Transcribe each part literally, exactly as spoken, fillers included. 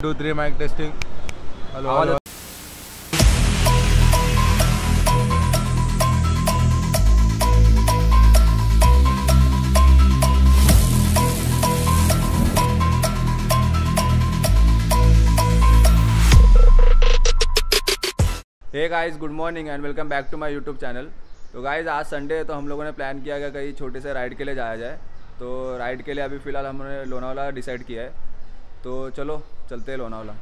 To three mike testing. Hello hello. Hey guys, good morning and welcome back to my YouTube channel. तो guys, आज Sunday है तो हम लोगों ने प्लान किया गया कहीं छोटे से राइड के लिए जाया जाए। तो राइड के लिए अभी फ़िलहाल हमने लोनावाला डिसाइड किया है, तो चलो चलते हैं लोनावाला।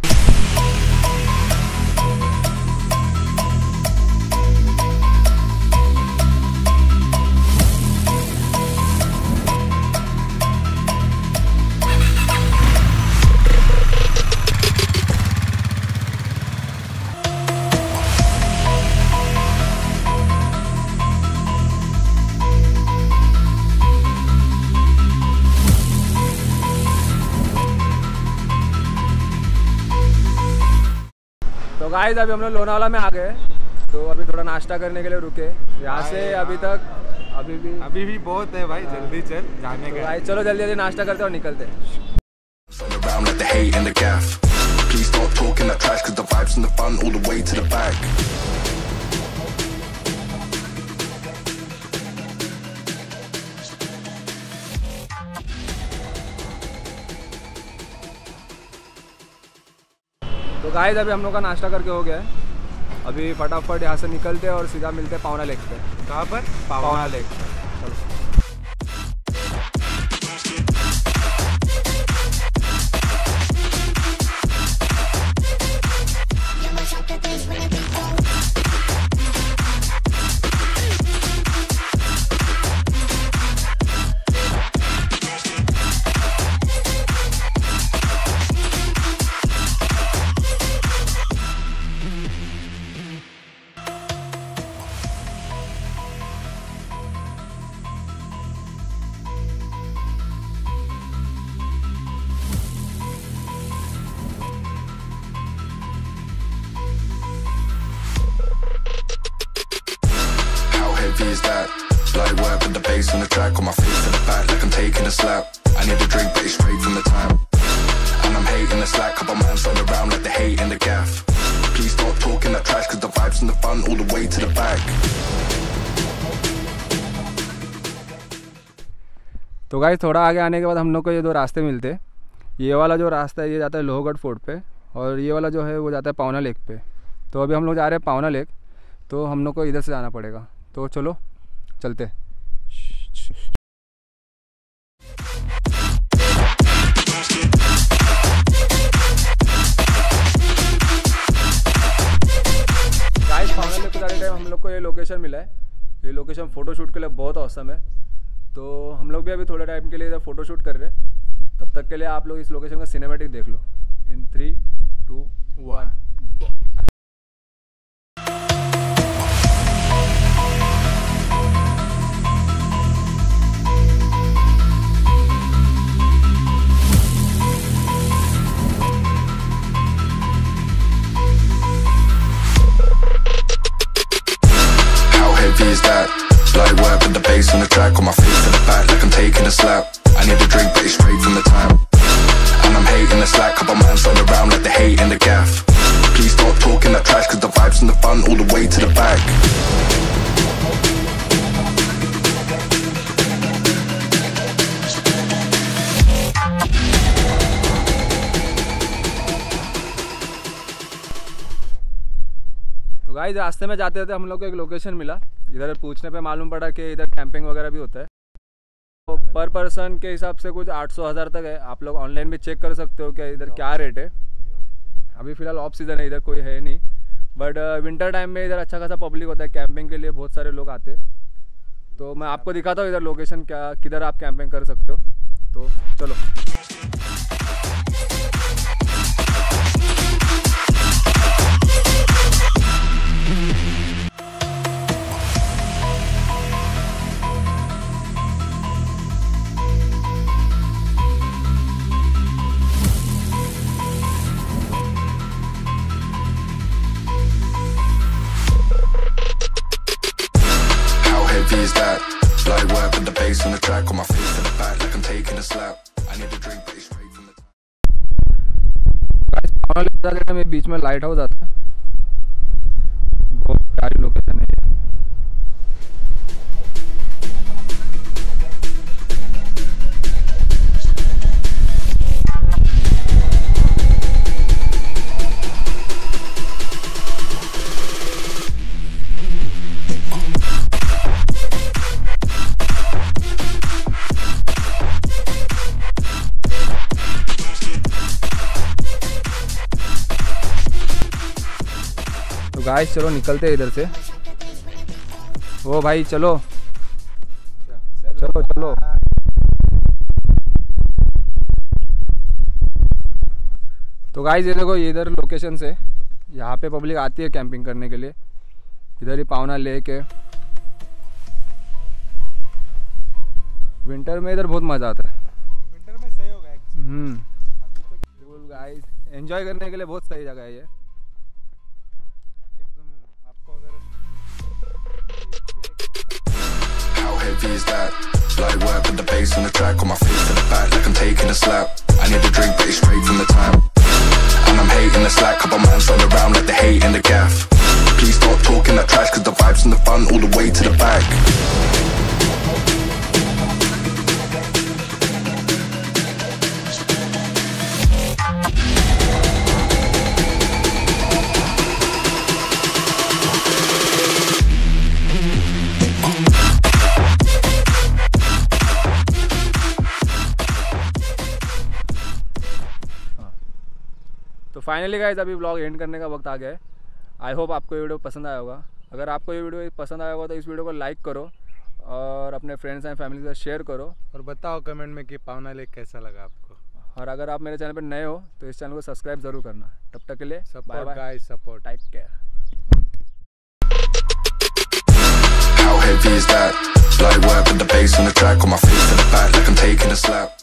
तो गाइस, अभी हम लोग लोनावाला में आ गए, तो अभी थोड़ा नाश्ता करने के लिए रुके। यहाँ से अभी तक अभी भी अभी भी बहुत है भाई, जल्दी चल जाने तो का। गाइस चलो जल्दी जल्दी नाश्ता करते और निकलते हैं। तो गाइस, अभी हम लोग का नाश्ता करके हो गया है। अभी फटाफट यहाँ से निकलते हैं और सीधा मिलते हैं पावना लेक पे। कहाँ पर? पावना लेक। चलो। Is that light work with the bass on the track, on my feet to the back like I'm taking a slap. I need a drink but it's straight from the tap, and I'm hating the slack. Couple man thrown around like they hate in the gaff. Please stop talking that trash cause the vibes in the front all the way to the back. तो guys, थोड़ा आगे आने के बाद हम लोग को ये दो रास्ते मिलते हैं। ये वाला जो रास्ता है ये जाता है लोहगढ़ फोर्ट पे, और ये वाला जो है वो जाता है पावना लेक पे। तो अभी हम लोग जा रहे हैं पावना लेक, तो हम लोग को इधर से जाना पड़ेगा। तो चलो चलते। गाइस, पावना लेक पे जाने टाइम हम लोग को ये लोकेशन मिला है। ये लोकेशन फ़ोटो शूट के लिए बहुत औसम है। तो हम लोग भी अभी थोड़े टाइम के लिए इधर फ़ोटो शूट कर रहे हैं। तब तक के लिए आप लोग इस लोकेशन का सिनेमैटिक देख लो। In three two one. Is that light work with the bass on the track, on my feet to the back like I'm taking a slap. I need a drink but it's straight from the tap, and I'm hating the slack. Couple man thrown around like they hate in the gaff. Please stop talking that trash cause the vibes in the front all the way to the back. तो guys, रास्ते में जाते थे हम लोग को एक location मिला। इधर पूछने पे मालूम पड़ा कि इधर कैंपिंग वगैरह भी होता है। तो पर पर्सन के हिसाब से कुछ आठ सौ हज़ार तक है। आप लोग ऑनलाइन भी चेक कर सकते हो कि इधर क्या रेट है। अभी फ़िलहाल ऑफ सीज़न है, इधर कोई है नहीं, बट विंटर टाइम में इधर अच्छा खासा पब्लिक होता है। कैंपिंग के लिए बहुत सारे लोग आते हैं। तो मैं आपको दिखाता हूँ इधर लोकेशन क्या, किधर आप कैंपिंग कर सकते हो। तो चलो। bass on the track, on my face to the back like I'm taking a slap. I need a drink, but it's straight from the लेने में बीच में लाइट हाउस आता है, बहुत प्यारी लोकेशन है ये। तो गाइस चलो निकलते हैं इधर से। ओ भाई चलो चलो चलो। तो गाइस ये देखो, ये इधर लोकेशन से यहाँ पे पब्लिक आती है कैंपिंग करने के लिए। इधर ही पावना लेक है। विंटर में इधर बहुत मज़ा आता है। विंटर में सही होगा एक्चुअली। हम्म गाइस एंजॉय करने के लिए बहुत सही जगह है ये। How heavy is that? Light work with the bass on the track, on my face to the back like I'm taking a slap. I need a drink but it's straight from the tap, and I'm hating the slack. Couple man thrown around like the hate in the gaff. Please stop talking that trash, cause the vibes in the front all the way to the back. तो finally guys अभी vlog end करने का वक्त आ गया है। I hope आपको ये video पसंद आया होगा। अगर आपको ये वीडियो पसंद आया होगा तो इस वीडियो को लाइक करो और अपने फ्रेंड्स एंड फैमिली के साथ शेयर करो, और बताओ कमेंट में कि पावना लेक कैसा लगा आपको। और अगर आप मेरे चैनल पर नए हो तो इस चैनल को सब्सक्राइब ज़रूर करना। तब तक के लिए bye support bye, guys, support. Take care. How heavy is that? Light work with the bass on the track, on my face to the back like I'm taking a slap.